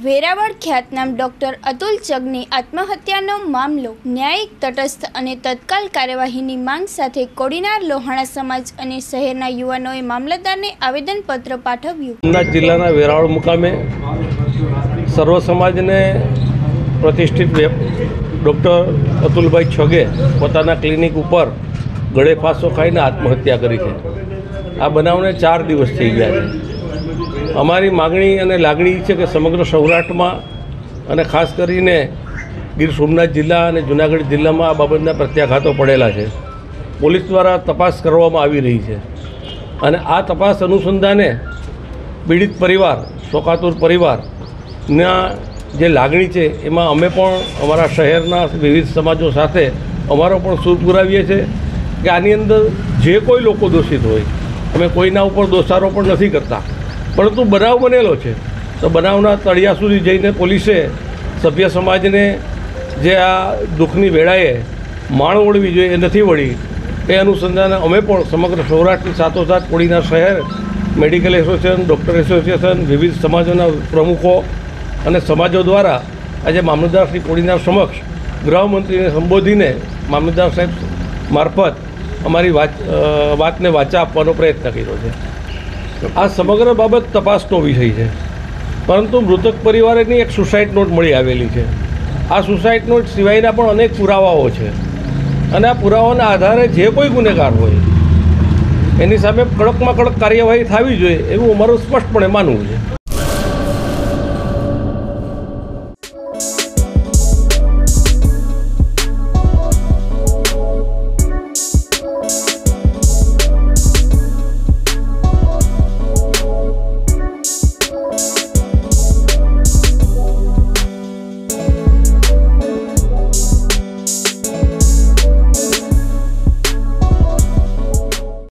વેરાવળ ખ્યાતનામ ડોક્ટર અતુલ ચગની આત્મહત્યાનો મામલો ન્યાયિક તટસ્થ અને તત્કાલ કાર્યવાહીની માંગ સાથે કોડીનાર લોહાણા સમાજ અને શહેરના યુવાનોએ મામલતદારને આવેદનપત્ર પાઠવ્યું। સોમનાથ જિલ્લાના વેરાવળ મુકામે સર્વ સમાજને પ્રતિષ્ઠિત ડોક્ટર અતુલભાઈ છગે પોતાના ક્લિનિક ઉપર ગળે ફાંસો ખાઈને આત્મહત્યા કરી છે। આ બનાવને 4 દિવસ થઈ ગયા છે। અમારી માગણી અને લાગણી છે કે સમગ્ર સૌરાષ્ટ્રમાં અને ખાસ કરીને ગીર સોમનાથ જિલ્લા અને જૂનાગઢ જિલ્લામાં આ બાબતના પ્રત્યાઘાતો પડેલા છે। પોલીસ દ્વારા તપાસ કરવામાં આવી રહી છે અને આ તપાસ અનુસંધાને પીડિત પરિવાર, શોકાતુર પરિવારના જે લાગણી છે એમાં અમે પણ અમારા શહેરના વિવિધ સમાજો સાથે અમારો પણ સૂર પુરાવીએ છીએ કે આની અંદર જે કોઈ લોકો દોષિત હોય, અમે કોઈના ઉપર દોષારોપ પણ નથી કરતા, પરંતુ બનાવ બનેલો છે તો બનાવના તળિયા સુધી જઈને પોલીસે સભ્ય સમાજને જે આ દુઃખની વેળાએ માણ ઓળવી જોઈએ એ નથી વળી। એ અનુસંધાને અમે પણ સમગ્ર સૌરાષ્ટ્રની સાથોસાથ કોડીનાર શહેર મેડિકલ એસોસિએશન, ડૉક્ટર એસોસિએશન, વિવિધ સમાજોના પ્રમુખો અને સમાજો દ્વારા આજે મામલતદાર શ્રી કોડીનાર સમક્ષ ગૃહમંત્રીને સંબોધીને મામલતદાર સાહેબ મારફત અમારી વાતને વાચા આપવાનો પ્રયત્ન કર્યો છે। આ સમગ્ર બાબત તપાસનો વિષય છે, પરંતુ મૃતક પરિવારની એક સુસાઇડ નોટ મળી આવેલી છે। આ સુસાઇડ નોટ સિવાયના પણ અનેક પુરાવાઓ છે અને આ પુરાવાના આધારે જે કોઈ ગુનેગાર હોય એની સામે કડકમાં કડક કાર્યવાહી થવી જોઈએ એવું અમારું સ્પષ્ટપણે માનવું છે।